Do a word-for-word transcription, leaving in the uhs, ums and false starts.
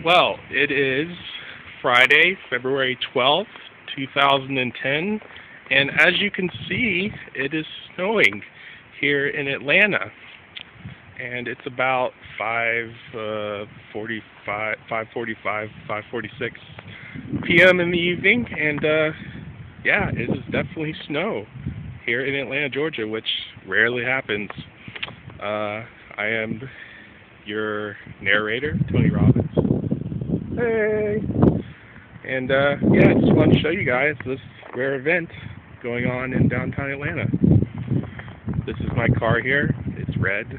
Well, it is Friday, February twelfth, two thousand ten, and as you can see, it is snowing here in Atlanta. And it's about five forty-five, five forty-five, five forty-six p m in the evening, and uh, yeah, it is definitely snow here in Atlanta, Georgia, which rarely happens. Uh, I am your narrator, Tony Robbins. Hey! And uh, yeah, I just wanted to show you guys this rare event going on in downtown Atlanta. This is my car here. It's red.